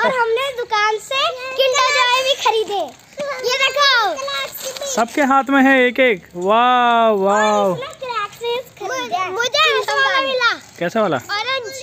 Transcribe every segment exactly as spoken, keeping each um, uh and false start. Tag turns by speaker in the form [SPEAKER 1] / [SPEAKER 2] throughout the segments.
[SPEAKER 1] और हमने दुकान से किंडर जॉय भी खरीदे। ये देखो
[SPEAKER 2] सबके हाथ में है एक एक। वाह वाह,
[SPEAKER 1] मुझे ऐसा वाला मिला।
[SPEAKER 2] कैसा वाला?
[SPEAKER 1] ऑरेंज।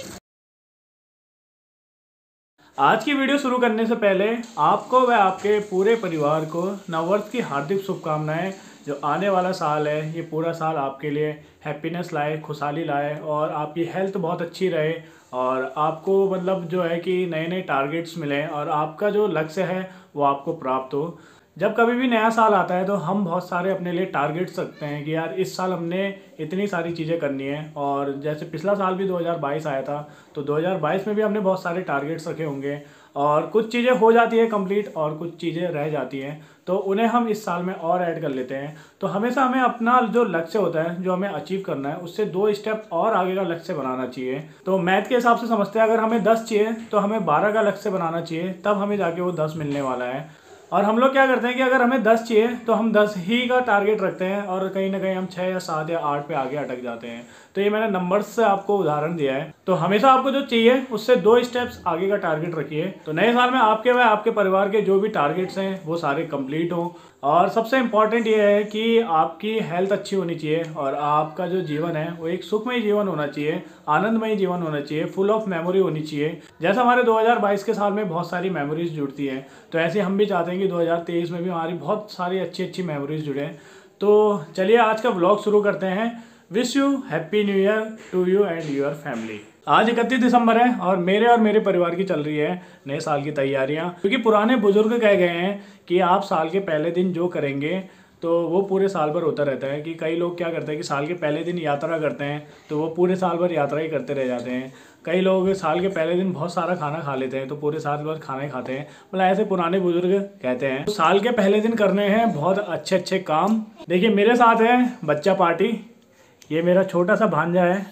[SPEAKER 2] आज की वीडियो शुरू करने से पहले आपको व आपके पूरे परिवार को नववर्ष की हार्दिक शुभकामनाएं। जो आने वाला साल है ये पूरा साल आपके लिए हैप्पीनेस लाए, खुशहाली लाए और आपकी हेल्थ बहुत अच्छी रहे और आपको मतलब जो है कि नए नए टारगेट्स मिलें और आपका जो लक्ष्य है वो आपको प्राप्त हो। जब कभी भी नया साल आता है तो हम बहुत सारे अपने लिए टारगेट्स रखते हैं कि यार इस साल हमने इतनी सारी चीज़ें करनी है। और जैसे पिछला साल भी दो हज़ार बाईस आया था तो दो हज़ार बाईस में भी हमने बहुत सारे टारगेट्स रखे होंगे और कुछ चीज़ें हो जाती है कंप्लीट और कुछ चीज़ें रह जाती हैं तो उन्हें हम इस साल में और ऐड कर लेते हैं। तो हमेशा हमें अपना जो लक्ष्य होता है जो हमें अचीव करना है उससे दो स्टेप और आगे का लक्ष्य बनाना चाहिए। तो मैथ के हिसाब से समझते हैं अगर हमें दस चाहिए तो हमें बारह का लक्ष्य बनाना चाहिए, तब हमें जाके वो दस मिलने वाला है। और हम लोग क्या करते हैं कि अगर हमें दस चाहिए तो हम दस ही का टारगेट रखते हैं और कहीं ना कहीं हम छः या सात या आठ पे आगे अटक जाते हैं। तो ये मैंने नंबर्स से आपको उदाहरण दिया है। तो हमेशा आपको जो चाहिए उससे दो स्टेप्स आगे का टारगेट रखिए। तो नए साल में आपके व आपके परिवार के जो भी टारगेट्स हैं वो सारे कंप्लीट हों। और सबसे इम्पॉर्टेंट ये है कि आपकी हेल्थ अच्छी होनी चाहिए और आपका जो जीवन है वो एक सुखमय जीवन होना चाहिए, आनंदमय जीवन होना चाहिए, फुल ऑफ मेमोरी होनी चाहिए। जैसा हमारे दो हज़ार बाईस के साल में बहुत सारी मेमोरीज जुड़ती हैं तो ऐसे हम भी चाहते हैं कि दो हज़ार तेईस में भी हमारी बहुत सारी अच्छी अच्छी मेमोरीज जुड़े। तो चलिए आज का व्लॉग शुरू करते हैं। Wish you happy new year to you and your family. आज इकतीस दिसंबर है और मेरे और मेरे परिवार की चल रही है नए साल की तैयारियां, क्योंकि पुराने बुजुर्ग कह गए हैं कि आप साल के पहले दिन जो करेंगे तो वो पूरे साल भर होता रहता है। कि कई लोग क्या करते हैं कि साल के पहले दिन यात्रा करते हैं तो वो पूरे साल भर यात्रा ही करते रह जाते हैं। कई लोग साल के पहले दिन बहुत सारा खाना खा लेते हैं तो पूरे साल भर खाना ही खाते हैं, मतलब ऐसे पुराने बुजुर्ग कहते हैं। तो साल के पहले दिन करने हैं बहुत अच्छे अच्छे काम। देखिए मेरे साथ है बच्चा पार्टी, ये मेरा छोटा सा भांजा है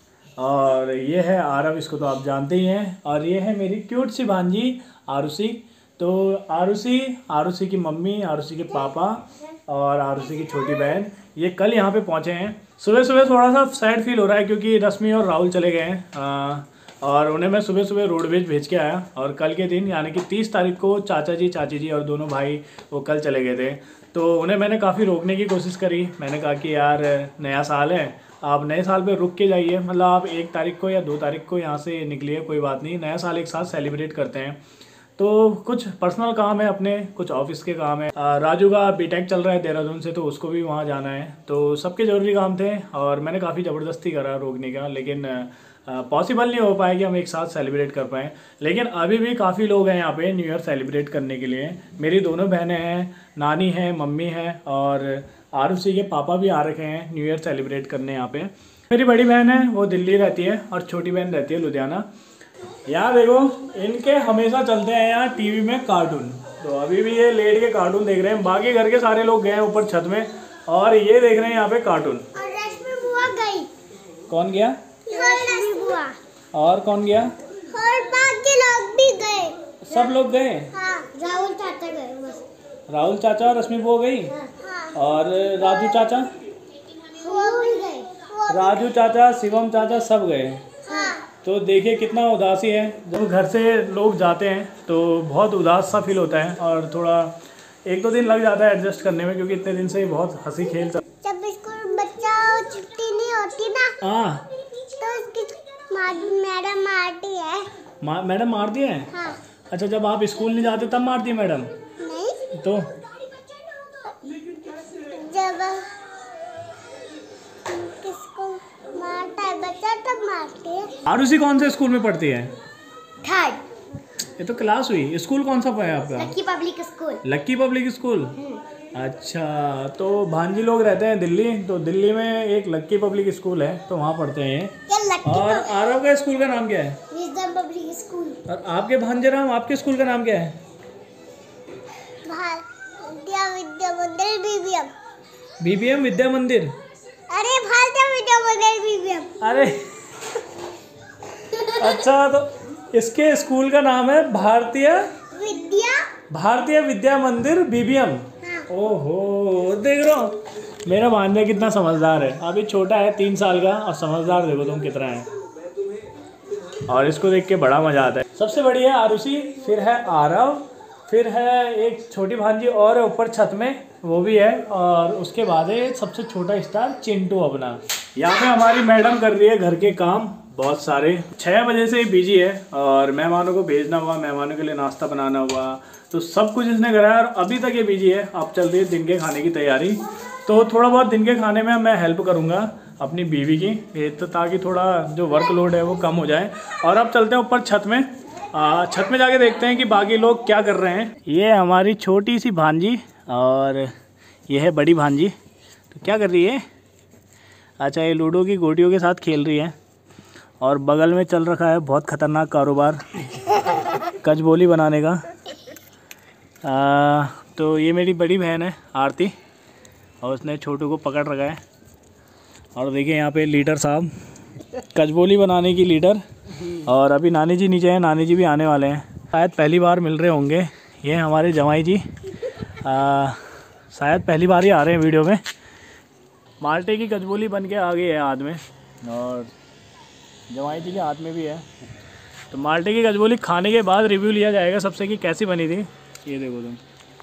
[SPEAKER 2] और ये है आरव, इसको तो आप जानते ही हैं। और ये है मेरी क्यूट सी भांजी आरुषि। तो आरुषि, आरुषि की मम्मी, आरुषि के पापा और आरुषि की छोटी बहन ये कल यहाँ पे पहुँचे हैं। सुबह सुबह थोड़ा सा सैड फील हो रहा है क्योंकि रश्मि और राहुल चले गए हैं और उन्हें मैं सुबह सुबह रोडवेज भेज के आया। और कल के दिन यानी कि तीस तारीख को चाचा जी, चाची जी और दोनों भाई वो कल चले गए थे। तो उन्हें मैंने काफ़ी रोकने की कोशिश करी। मैंने कहा कि यार नया साल है, आप नए साल पे रुक के जाइए, मतलब आप एक तारीख को या दो तारीख को यहाँ से निकलिए, कोई बात नहीं, नया साल एक साथ सेलिब्रेट करते हैं। तो कुछ पर्सनल काम है अपने, कुछ ऑफिस के काम है। राजू का बीटेक चल रहा है देहरादून से तो उसको भी वहाँ जाना है। तो सबके ज़रूरी काम थे और मैंने काफ़ी ज़बरदस्ती करा रोकने का, लेकिन पॉसिबल नहीं हो पाया कि हम एक साथ सेलिब्रेट कर पाएँ। लेकिन अभी भी काफ़ी लोग हैं यहाँ पे न्यू ईयर सेलिब्रेट करने के लिए। मेरी दोनों बहनें हैं, नानी है, मम्मी है और आरुषि के पापा भी आ रखे हैं न्यू ईयर सेलिब्रेट करने यहाँ पे। मेरी बड़ी बहन है वो दिल्ली रहती है और छोटी बहन रहती है लुधियाना। यहाँ देखो इनके हमेशा चलते हैं यहाँ टीवी में कार्टून, तो अभी भी ये लेट के कार्टून देख रहे हैं। बाकी घर के सारे लोग गए हैं ऊपर छत में और ये देख रहे हैं यहाँ पे कार्टून।
[SPEAKER 1] और रश्मि बुआ गई।
[SPEAKER 2] कौन गया?
[SPEAKER 1] रश्मि बुआ।
[SPEAKER 2] और कौन गया?
[SPEAKER 1] और बाकी लोग भी गए।
[SPEAKER 2] सब लोग गए?
[SPEAKER 1] हाँ, राहुल चाचा गए बस।
[SPEAKER 2] राहुल चाचा और रश्मि बुआ गई।
[SPEAKER 1] हाँ।
[SPEAKER 2] और राजू चाचा?
[SPEAKER 1] वो भी गए।
[SPEAKER 2] राजू चाचा, शिवम चाचा सब गए।
[SPEAKER 1] हाँ।
[SPEAKER 2] तो देखिए कितना उदासी है। जब घर से लोग जाते हैं तो बहुत उदास सा फील होता है और थोड़ा एक दो दिन लग जाता है एडजस्ट करने में, क्योंकि इतने दिन से बहुत हंसी खेल चल।
[SPEAKER 1] जब स्कूल बच्चा छुट्टी नहीं होती ना
[SPEAKER 2] हाँ
[SPEAKER 1] तो उसकी मैडम मारती है।
[SPEAKER 2] मा, मैडम मारती है?
[SPEAKER 1] हाँ।
[SPEAKER 2] अच्छा, जब आप स्कूल नहीं जाते तब मारती है मैडम?
[SPEAKER 1] नहीं
[SPEAKER 2] तो
[SPEAKER 1] जब किसको मारता है बच्चा तब मारती है।
[SPEAKER 2] आरुषि कौन से स्कूल में पढ़ती है?
[SPEAKER 1] थर्ड।
[SPEAKER 2] ये तो क्लास हुई। स्कूल कौन सा है आपका?
[SPEAKER 1] Lucky Public School.
[SPEAKER 2] Lucky Public School. अच्छा, तो भांजी लोग रहते हैं दिल्ली, तो दिल्ली में एक लक्की पब्लिक स्कूल है तो वहाँ पढ़ते हैं। और आरव का स्कूल का नाम क्या है?
[SPEAKER 1] Wisdom Public School.
[SPEAKER 2] और आपके भांजे राम, आपके स्कूल का नाम क्या है?
[SPEAKER 1] भारतीय विद्या मंदिर बीबीएम।
[SPEAKER 2] बीबीएम विद्या मंदिर?
[SPEAKER 1] अरे भारतीय विद्या मंदिर बीबीएम।
[SPEAKER 2] अरे अच्छा, तो इसके स्कूल का नाम है भारतीय
[SPEAKER 1] विद्या
[SPEAKER 2] भारतीय विद्या मंदिर बीबीएम। ओहो, देख रहा हूँ मेरा भांजा कितना समझदार है। अभी छोटा है तीन साल का और समझदार देखो तुम कितना है। और इसको देख के बड़ा मज़ा आता है। सबसे बड़ी है आरुषि, फिर है आरव, फिर है एक छोटी भांजी और ऊपर छत में वो भी है, और उसके बाद है सबसे छोटा स्टार चिंटू अपना। यहाँ पे हमारी मैडम कर रही है घर के काम बहुत सारे। छः बजे से बिजी है और मेहमानों को भेजना हुआ, मेहमानों के लिए नाश्ता बनाना हुआ, तो सब कुछ इसने कराया और अभी तक ये बिजी है। अब चल रही है दिन के खाने की तैयारी, तो थोड़ा बहुत दिन के खाने में मैं हेल्प करूँगा अपनी बीवी की, ये तो ताकि थोड़ा जो वर्कलोड है वो कम हो जाए। और अब चलते हैं ऊपर छत में, आ, छत में जाके देखते हैं कि बाकी लोग क्या कर रहे हैं। ये हमारी छोटी सी भांजी और ये है बड़ी भांजी, तो क्या कर रही है? अच्छा, ये लूडो की गोटियों के साथ खेल रही है। और बगल में चल रखा है बहुत ख़तरनाक कारोबार कचबोली बनाने का। आ, तो ये मेरी बड़ी बहन है आरती, और उसने छोटू को पकड़ रखा है। और देखिए यहाँ पे लीडर साहब, कचबोली बनाने की लीडर। और अभी नानी जी नीचे हैं, नानी जी भी आने वाले हैं, शायद पहली बार मिल रहे होंगे। ये हमारे जमाई जी, आ, शायद पहली बार ही आ रहे हैं वीडियो में। माल्टे की कचबोली बन के आ गई है हाथ में, और जमाई जी के हाथ में भी है। तो माल्टे की कचबोली खाने के बाद रिव्यू लिया जाएगा सबसे कि कैसी बनी थी। ये देखो तुम,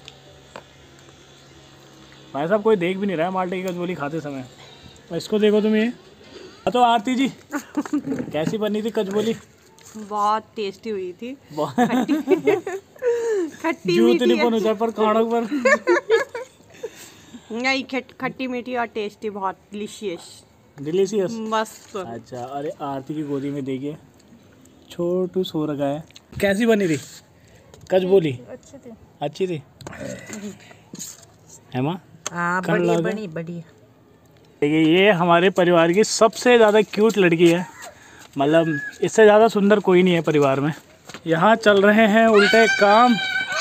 [SPEAKER 2] भाई साहब कोई देख भी नहीं रहा है माल्टे की कचबोली खाते समय। इसको देखो तुम, ये तो आरती जी कैसी बनी थी कचबोली?
[SPEAKER 3] बहुत टेस्टी हुई थी।
[SPEAKER 2] खट्टी मीठी है पर खानों पर
[SPEAKER 3] नहीं, खट्टी मीठी और टेस्टी, बहुत डिलीशियस
[SPEAKER 2] डिलीशियस
[SPEAKER 3] मस्त।
[SPEAKER 2] अच्छा, अरे आरती की गोदी में देखिए छोटू सो रखा है। कैसी बनी थी कचबोली? अच्छी थी। अच्छी थी है माँ?
[SPEAKER 3] हाँ, बढ़िया बनी, बढ़िया।
[SPEAKER 2] देखिए ये हमारे परिवार की सबसे ज़्यादा क्यूट लड़की है, मतलब इससे ज़्यादा सुंदर कोई नहीं है परिवार में। यहाँ चल रहे हैं उल्टे काम।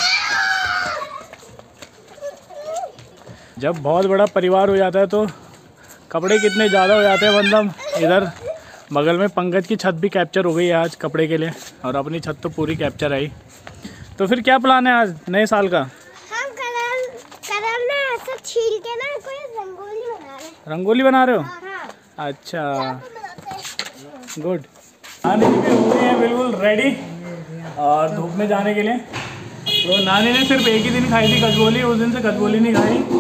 [SPEAKER 2] जब बहुत बड़ा परिवार हो जाता है तो कपड़े कितने ज़्यादा हो जाते हैं। मतलब इधर बगल में पंकज की छत भी कैप्चर हो गई है आज कपड़े के लिए, और अपनी छत तो पूरी कैप्चर आई। तो फिर क्या प्लान है आज नए साल का?
[SPEAKER 1] हम कलर कलर ना ऐसा छील के ना कोई रंगोली बना रहे हैं।
[SPEAKER 2] रंगोली बना रहे हो?
[SPEAKER 1] हाँ।
[SPEAKER 2] अच्छा, गुड। नानी जी भी हुए हैं बिल्कुल रेडी और धूप में जाने के लिए। तो नानी ने सिर्फ एक ही दिन खाई थी कचबोली, उस दिन से कचबोली नहीं खाई।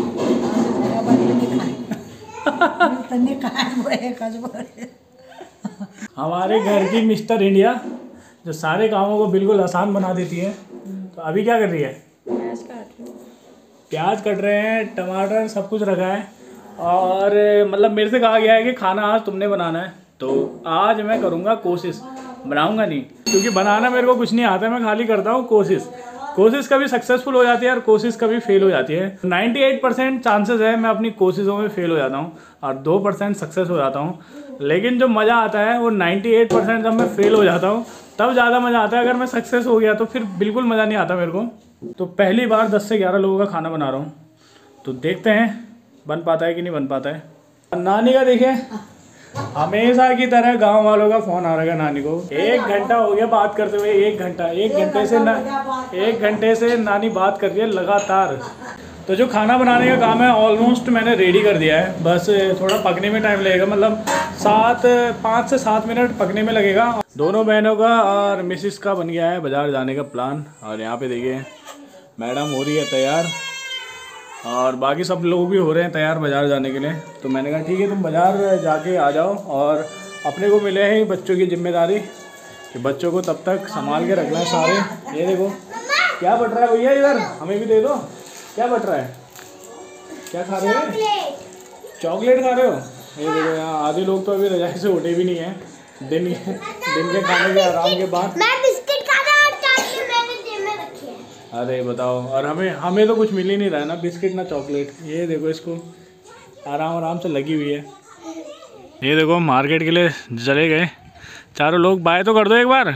[SPEAKER 2] हमारे घर की मिस्टर इंडिया जो सारे कामों को बिल्कुल आसान बना देती है। तो अभी क्या कर रही है? प्याज काट रही है। प्याज कट रहे हैं, टमाटर सब कुछ रखा है। और मतलब मेरे से कहा गया है कि खाना आज तुमने बनाना है, तो आज मैं करूँगा कोशिश। बनाऊँगा नहीं, क्योंकि बनाना मेरे को कुछ नहीं आता है, मैं खाली करता हूँ कोशिश। कोशिश कभी सक्सेसफुल हो जाती है और कोशिश कभी फेल हो जाती है। अट्ठानवे परसेंट चांसेस है मैं अपनी कोशिशों में फेल हो जाता हूँ और दो परसेंट सक्सेस हो जाता हूँ। लेकिन जो मज़ा आता है वो अट्ठानवे परसेंट जब मैं फेल हो जाता हूँ तब ज़्यादा मज़ा आता है। अगर मैं सक्सेस हो गया तो फिर बिल्कुल मज़ा नहीं आता मेरे को। तो पहली बार दस से ग्यारह लोगों का खाना बना रहा हूँ, तो देखते हैं बन पाता है कि नहीं बन पाता है। नानी का देखिए, हमेशा की तरह गांव वालों का फोन आ रहा है नानी को। एक घंटा हो गया बात करते हुए, एक घंटा एक घंटे से ना एक घंटे से नानी बात कर रही है लगातार। तो जो खाना बनाने का काम है ऑलमोस्ट मैंने रेडी कर दिया है, बस थोड़ा पकने में टाइम लगेगा, मतलब सात पाँच से सात मिनट पकने में लगेगा। दोनों बहनों का और मिसिस का बन गया है बाज़ार जाने का प्लान। और यहाँ पे देखिए मैडम हो रही है तैयार और बाकी सब लोग भी हो रहे हैं तैयार बाज़ार जाने के लिए। तो मैंने कहा ठीक है तुम बाज़ार जाके आ जाओ, और अपने को मिले हैं बच्चों की जिम्मेदारी कि बच्चों को तब तक संभाल के रखना है सारे। ये देखो क्या बट रहा है भैया, इधर हमें भी दे दो। क्या बट रहा है? क्या खा रहे हो? चॉकलेट खा रहे हो? ये देखो यहाँ आधे लोग तो अभी रजाई से उठे भी नहीं है दिन दिन के खाने के आराम के बाद।
[SPEAKER 1] मैं बिस्किट खा रहा और चॉकलेट मैंने जेब में रखी है।
[SPEAKER 2] अरे बताओ, और हमें हमें तो कुछ मिल ही नहीं रहा है ना बिस्किट ना चॉकलेट। ये देखो इसको आराम आराम से लगी हुई है। ये देखो मार्केट के लिए चले गए चारों लोग। बाय तो कर दो एक बार।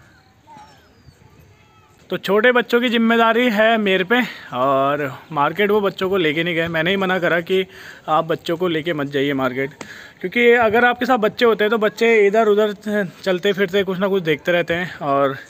[SPEAKER 2] तो छोटे बच्चों की जिम्मेदारी है मेरे पे, और मार्केट वो बच्चों को लेके नहीं गए। मैंने ही मना करा कि आप बच्चों को लेके मत जाइए मार्केट, क्योंकि अगर आपके साथ बच्चे होते हैं तो बच्चे इधर उधर चलते फिरते कुछ ना कुछ देखते रहते हैं, और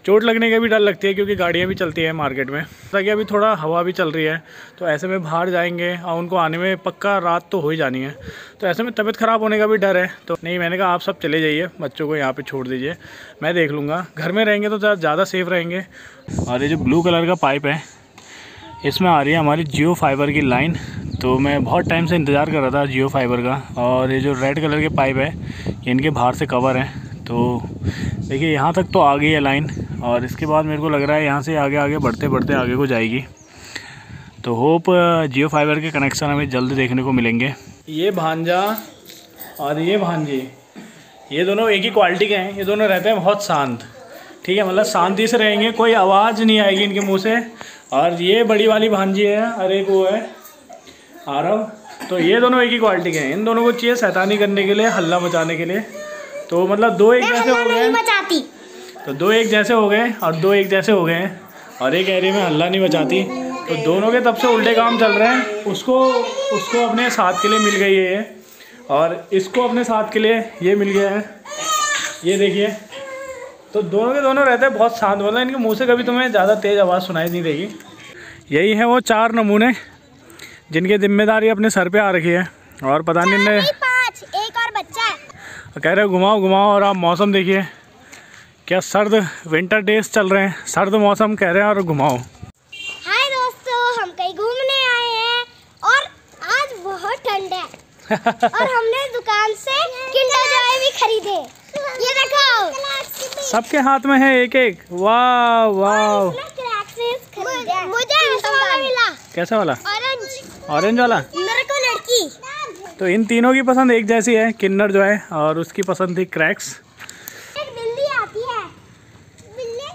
[SPEAKER 2] चोट लगने का भी डर लगती है क्योंकि गाड़ियाँ भी चलती हैं मार्केट में, ताकि अभी थोड़ा हवा भी चल रही है, तो ऐसे में बाहर जाएंगे और उनको आने में पक्का रात तो हो ही जानी है, तो ऐसे में तबीयत ख़राब होने का भी डर है। तो नहीं, मैंने कहा आप सब चले जाइए, बच्चों को यहाँ पे छोड़ दीजिए, मैं देख लूँगा। घर में रहेंगे तो ज़्यादा सेफ़ रहेंगे। और ये जो ब्लू कलर का पाइप है, इसमें आ रही है हमारी जियो फाइबर की लाइन। तो मैं बहुत टाइम से इंतज़ार कर रहा था जियो फाइबर का। और ये जो रेड कलर के पाइप है, ये इनके बाहर से कवर है। तो देखिए यहाँ तक तो आ गई है लाइन, और इसके बाद मेरे को लग रहा है यहाँ से आगे आगे बढ़ते बढ़ते आगे को जाएगी। तो होप जियो फाइबर के कनेक्शन हमें जल्द देखने को मिलेंगे। ये भांजा और ये भांजी, ये दोनों एक ही क्वालिटी के हैं। ये दोनों रहते हैं बहुत शांत, ठीक है, मतलब शांति से रहेंगे, कोई आवाज़ नहीं आएगी इनके मुँह से। और ये बड़ी वाली भांजी है और एक वो है आरव। तो ये दोनों एक ही क्वालिटी के हैं। इन दोनों को चाहिए शैतानी करने के लिए, हल्ला मचाने के लिए। तो मतलब दो एक जैसे हो गए, तो दो एक जैसे हो गए और दो एक जैसे हो गए हैं, और एक एरिया में हल्ला नहीं मचाती। तो दोनों के तब से उल्टे काम चल रहे हैं। उसको उसको अपने साथ के लिए मिल गई है ये, और इसको अपने साथ के लिए ये मिल गया है, ये देखिए। तो दोनों के दोनों रहते हैं बहुत शांत, मतलब इनके मुंह से कभी तुम्हें ज़्यादा तेज़ आवाज़ सुनाई नहीं देगी। यही है वो चार नमूने जिनकी जिम्मेदारी अपने सर पे आ रखी है। और पता नहीं ने
[SPEAKER 1] पाँच, एक और बच्चा है।
[SPEAKER 2] कह रहे घुमाओ घुमाओ, और आप मौसम देखिए क्या सर्द, विंटर डेज चल रहे हैं, सर्द मौसम कह रहे हैं, और घुमाओ।
[SPEAKER 1] हाय दोस्तों, हम कहीं घूमने आए हैं और आज बहुत ठंड है और हमने दुकान से किंडर जॉय भी खरीदे। ये देखो,
[SPEAKER 2] सबके हाथ में है एक एक। वाह वाह,
[SPEAKER 1] मुझे ऐसा वाला मिला।
[SPEAKER 2] कैसा वाला?
[SPEAKER 1] ऑरेंज,
[SPEAKER 2] ऑरेंज वाला।
[SPEAKER 1] मेरे को लड़की।
[SPEAKER 2] तो इन तीनों की पसंद एक जैसी है, किंडर जो है, और उसकी पसंद थी क्रैक्स।
[SPEAKER 1] एक बिल्ली आती है, बिल्ली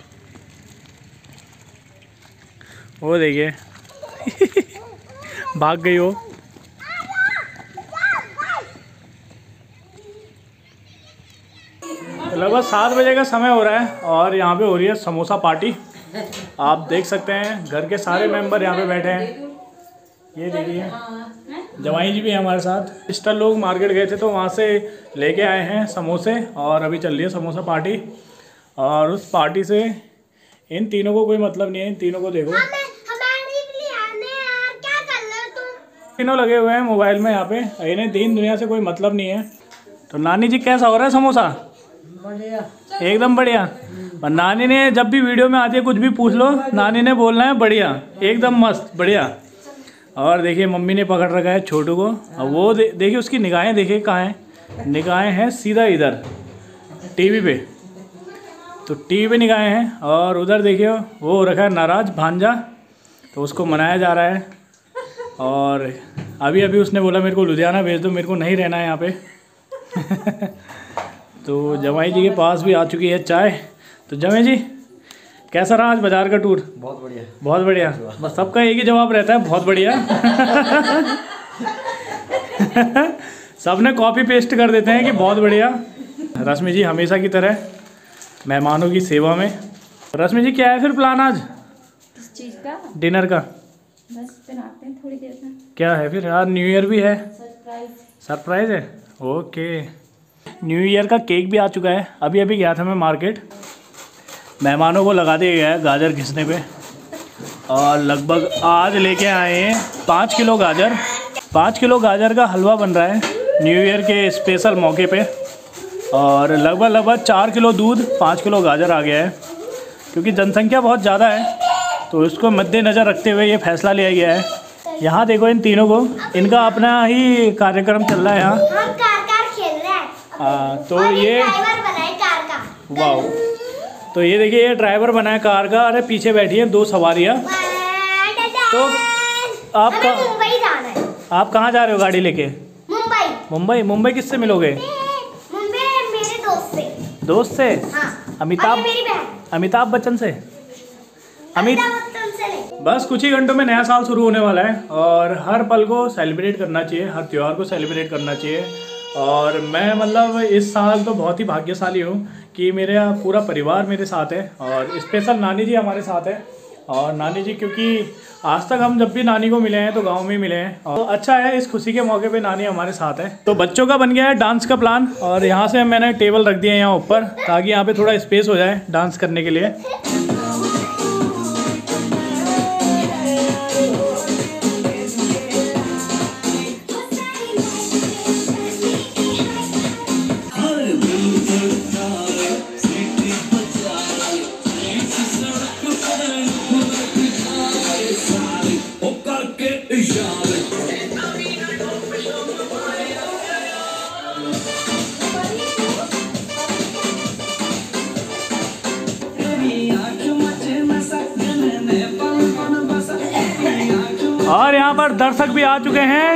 [SPEAKER 2] वो देखिए भाग गई वो। लगभग सात बजे का समय हो रहा है और यहाँ पे हो रही है समोसा पार्टी। आप देख सकते हैं घर के सारे मेंबर यहाँ पे बैठे हैं। ये देखिए, जवाई जी भी हैं हमारे साथ। सिस्टर लोग मार्केट गए थे तो वहाँ से लेके आए हैं समोसे, और अभी चल रही है समोसा पार्टी। और उस पार्टी से इन तीनों को कोई मतलब नहीं है। इन तीनों को देखो, तीनों लगे हुए हैं मोबाइल में यहाँ पे, इन्हें दीन दुनिया से कोई मतलब नहीं है। तो नानी जी कैसा हो रहा है समोसा? बढ़िया, एकदम बढ़िया। और नानी ने जब भी वीडियो में आती है कुछ भी पूछ लो, नानी ने बोलना है बढ़िया, एकदम मस्त बढ़िया। और देखिए मम्मी ने पकड़ रखा है छोटू को, और वो दे, देखिए उसकी निगाहें देखिए कहाँ हैं, निगाहें हैं सीधा इधर टीवी पे। तो टीवी पे निगाहें हैं, और उधर देखिए वो हो रखा है नाराज़ भांजा, तो उसको मनाया जा रहा है। और अभी अभी उसने बोला मेरे को लुधियाना भेज दो, मेरे को नहीं रहना है यहाँ पे। तो जमाई जी के पास भी आ चुकी है चाय। तो जमाई जी कैसा रहा आज बाजार का टूर?
[SPEAKER 4] बहुत बढ़िया,
[SPEAKER 2] बहुत बढ़िया। बस सबका एक ही जवाब रहता है, बहुत बढ़िया। सब ने कॉपी पेस्ट कर देते हैं कि बहुत बढ़िया। रश्मि जी हमेशा की तरह मेहमानों की सेवा में। रश्मि जी क्या है फिर प्लान आज?
[SPEAKER 5] किस चीज़ का?
[SPEAKER 2] डिनर का
[SPEAKER 5] बस बनाते हैं थोड़ी देर में।
[SPEAKER 2] क्या है फिर? यार न्यू ईयर भी है,
[SPEAKER 5] सरप्राइज।
[SPEAKER 2] सरप्राइज है। ओके, न्यू ईयर का केक भी आ चुका है। अभी अभी गया था मैं मार्केट, मेहमानों को लगा दिया गया है गाजर घिसने पे, और लगभग आज लेके आए हैं पाँच किलो गाजर। पाँच किलो गाजर का हलवा बन रहा है न्यू ईयर के स्पेशल मौके पे। और लगभग लगभग चार किलो दूध, पाँच किलो गाजर आ गया है। क्योंकि जनसंख्या बहुत ज़्यादा है तो इसको मद्देनज़र रखते हुए ये फैसला लिया गया है। यहाँ देखो इन तीनों को, इनका अपना ही कार्यक्रम चल रहा है यहाँ।
[SPEAKER 1] हम कार कार खेल रहे हैं।
[SPEAKER 2] हाँ, तो
[SPEAKER 1] और
[SPEAKER 2] ये
[SPEAKER 1] ड्राइवर बनाए कार का।
[SPEAKER 2] वाह, तो ये देखिए ये ड्राइवर बना है कार का। अरे पीछे बैठी है दो सवारियाँ। तो आप
[SPEAKER 1] हमें
[SPEAKER 2] का,
[SPEAKER 1] मुंबई जाना है।
[SPEAKER 2] आप कहाँ जा रहे हो गाड़ी लेके?
[SPEAKER 1] मुंबई।
[SPEAKER 2] मुंबई? मुंबई किससे मिलोगे?
[SPEAKER 1] मुंबई मेरे दोस्त से।
[SPEAKER 2] दोस्त से?
[SPEAKER 1] हाँ।
[SPEAKER 2] अमिताभ,
[SPEAKER 1] और मेरी बहन।
[SPEAKER 2] अमिताभ बच्चन से? अमित
[SPEAKER 1] अमिताभ बच्चन से नहीं।
[SPEAKER 2] बस कुछ ही घंटों में नया साल शुरू होने वाला है, और हर पल को सेलिब्रेट करना चाहिए, हर त्यौहार को सेलिब्रेट करना चाहिए। और मैं मतलब इस साल तो बहुत ही भाग्यशाली हूँ कि मेरा पूरा परिवार मेरे साथ है, और स्पेशल नानी जी हमारे साथ है। और नानी जी, क्योंकि आज तक हम जब भी नानी को मिले हैं तो गांव में ही मिले हैं, और तो अच्छा है इस खुशी के मौके पे नानी हमारे साथ है। तो बच्चों का बन गया है डांस का प्लान, और यहाँ से मैंने टेबल रख दिया है यहाँ ऊपर, ताकि यहाँ पे थोड़ा स्पेस हो जाए डांस करने के लिए। और यहाँ पर दर्शक भी आ चुके हैं।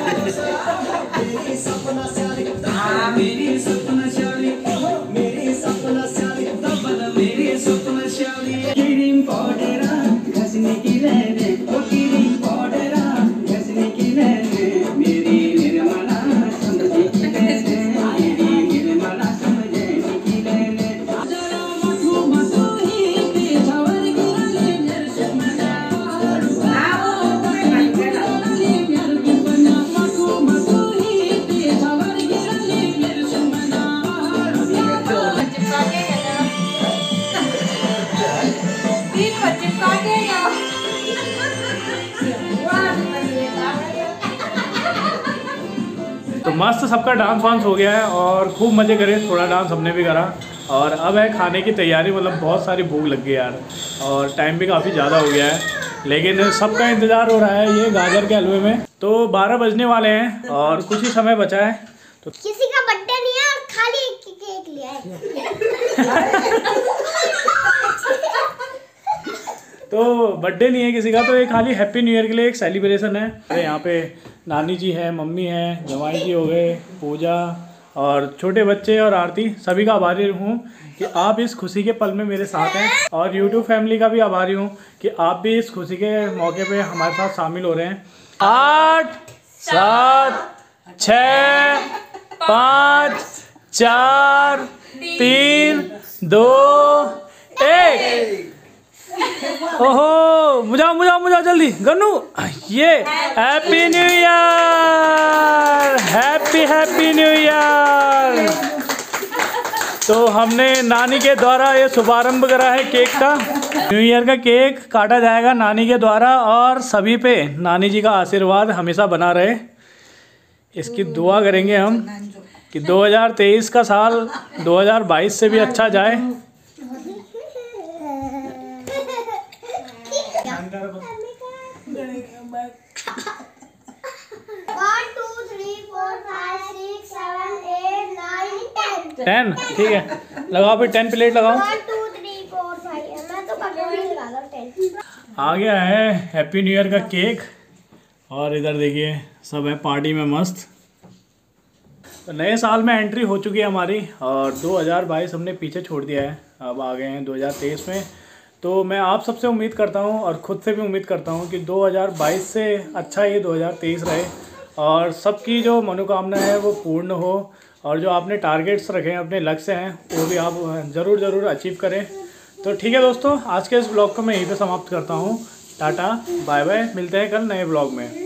[SPEAKER 2] तो मस्त सबका डांस वांस हो गया है और खूब मज़े करे, थोड़ा डांस हमने भी करा। और अब है खाने की तैयारी, मतलब बहुत सारी भूख लग गई यार, और टाइम भी काफ़ी ज़्यादा हो गया है, लेकिन सबका इंतज़ार हो रहा है ये गाजर के हलवे में। तो बारह बजने वाले हैं और कुछ ही समय बचा है। तो
[SPEAKER 1] किसी का बर्थडे नहीं है और खाली एक केक लिया है।
[SPEAKER 2] तो बर्थडे नहीं है किसी का, तो ये खाली हैप्पी न्यू ईयर के लिए एक सेलिब्रेशन है। अरे यहाँ पे नानी जी है, मम्मी है, जवाई जी हो गए, पूजा और छोटे बच्चे और आरती, सभी का आभारी हूँ कि आप इस खुशी के पल में मेरे साथ हैं। और यूट्यूब फैमिली का भी आभारी हूँ कि आप भी इस खुशी के मौके पे हमारे साथ शामिल हो रहे हैं। आठ सात छः पाँच चार तीन दो एक। ओहो, मुझाओ मुझाओ मुझाओ जल्दी गन्नू, ये happy new year, happy happy new year. तो हमने नानी के द्वारा ये शुभारंभ करा है केक का। न्यू ईयर का केक काटा जाएगा नानी के द्वारा, और सभी पे नानी जी का आशीर्वाद हमेशा बना रहे, इसकी दुआ करेंगे हम कि दो हज़ार तेईस का साल दो हज़ार बाईस से भी अच्छा जाए। टेन, ठीक है, लगाओ फिर टेन प्लेट लगाओ। आ गया है हैप्पी न्यू ईयर का केक, और इधर देखिए सब है पार्टी में मस्त। तो नए साल में एंट्री हो चुकी है हमारी, और दो हज़ार बाईस हमने पीछे छोड़ दिया है, अब आ गए हैं दो हज़ार तेईस में। तो मैं आप सबसे उम्मीद करता हूं और ख़ुद से भी उम्मीद करता हूं कि दो हज़ार बाईस से अच्छा ही दो हज़ार तेईस रहे, और सबकी जो मनोकामना है वो पूर्ण हो, और जो आपने टारगेट्स रखे हैं, अपने लक्ष्य हैं, वो भी आप ज़रूर ज़रूर अचीव करें। तो ठीक है दोस्तों, आज के इस ब्लॉग को मैं यहीं पे समाप्त करता हूँ। टाटा बाय बाय, मिलते हैं कल नए ब्लॉग में।